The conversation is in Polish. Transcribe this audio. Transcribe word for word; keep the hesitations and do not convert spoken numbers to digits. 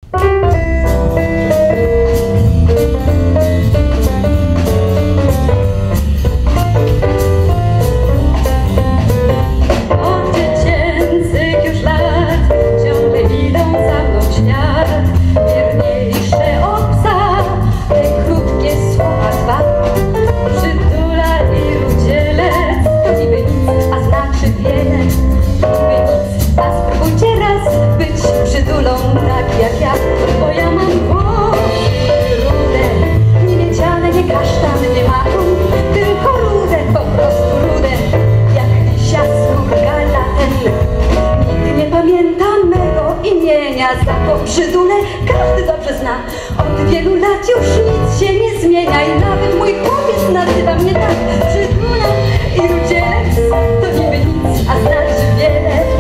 Za to brzydule każdy dobrze zna. Od wielu lat już nic się nie zmienia i nawet mój chłopiec nazywa mnie tak. Brzydula i rudzielec to niby nic, a znaczy wiele.